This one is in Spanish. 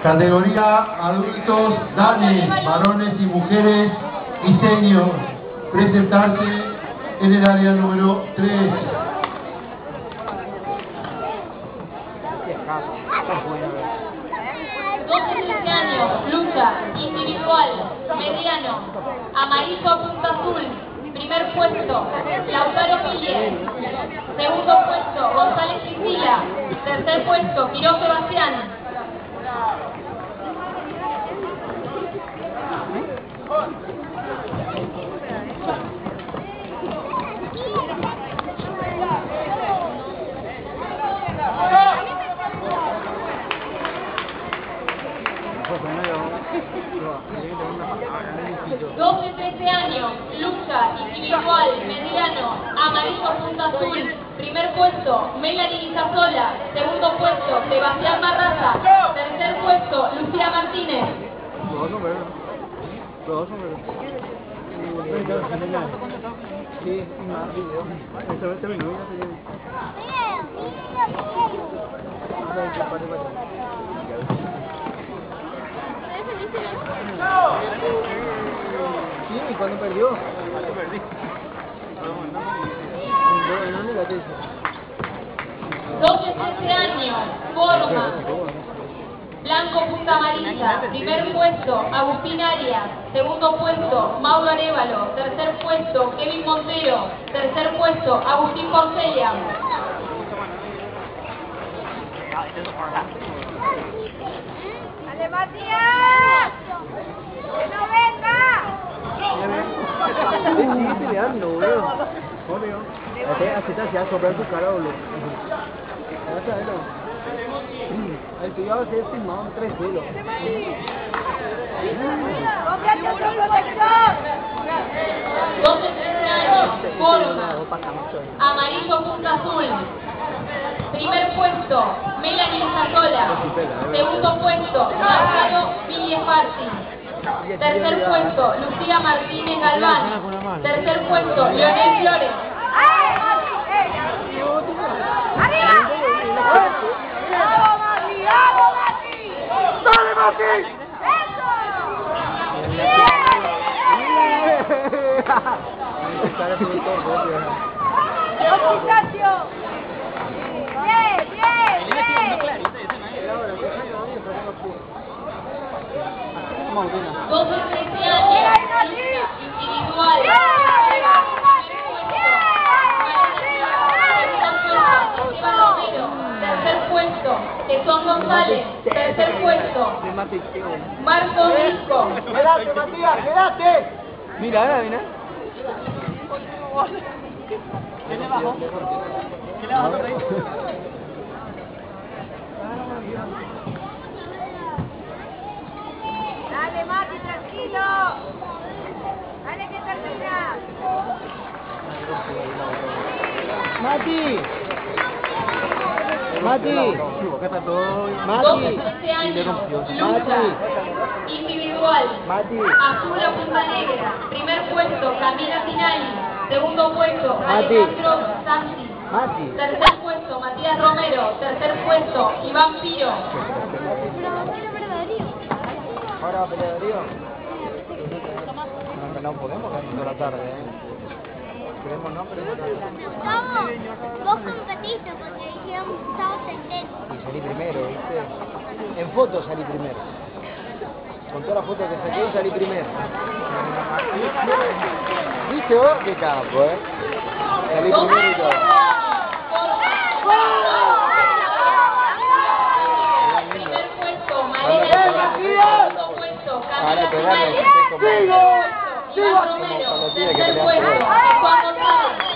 Categoría adultos, dames, varones y mujeres y senior. Presentarse en el área número 3. 12-13 años, lucha, individual, mediano, amarillo a punta azul, primer puesto, Lautaro Mille, segundo puesto, González Cristina, tercer puesto, Quirós Sebastián. Doce, 13 años, lucha, individual, mediano, amarillo punta azul, primer puesto, Melanie Casola, segundo puesto, Sebastián Barraza, tercer puesto, Lucía Martínez. Sí, ¿y cuándo perdió? ¿Cuándo perdí? ¿Dónde la tesis? 12, 13 años, forma, blanco punta amarilla, primer puesto, Agustín Arias, segundo puesto, Mauro Arévalo, tercer puesto, Kevin Montero, tercer puesto, Agustín Porcella. ¡Dale, Matías! ¡Que no venga! Sí, estoy mirando, boludo. Así te hacía soplar tu cara, boludo. El tuyo va a ser filmado en 3 kilos. ¡Cómprate otro protector! 12, 13 años, forma, amarillo punta azul, primer puesto, Melanie Casola, segundo puesto, Marcelo Villefarsi, tercer puesto, Lucía Martínez Galván, tercer puesto, Leonel Flores. ¡Arriba! ¡Vamos, Mati! ¡Vamos, Mati! ¡Dale, Mati! ¡Eso! ¡Vamos, muchachos! ¡Bien, bien, bien! 12, 13 años, individual, tercer puesto, Jesús González, tercer puesto, Marco Risco. ¡Quédate, Matías! ¡Quédate! Mira, mira. ¿Qué le bajó? ¿Qué le bajó por ahí? Dale, Mati, tranquilo. Dale que termina. ¡Mati! ¡Mati! 12, 13 años, lucha, individual, Mati. azul a punta negra, primer puesto, Camila Tinali, segundo puesto, Mati. Alejandro Santi, Mati. tercer puesto, Matías Romero, tercer puesto, Iván Piro. Ahora va a pelear Darío. No podemos ganar toda la tarde, Queremos no, pero Vos competiste porque dijeron que estabas en tenis. y salí primero, ¿viste? En fotos salí primero. Con todas las fotos que saqué salí primero. ¿Viste vos? Qué capo, Salí primero y todo. Primer puesto, Marela, segundo puesto, Camila Tinali, ¡Sigo! Iván Romero, tercer puesto, Juan González.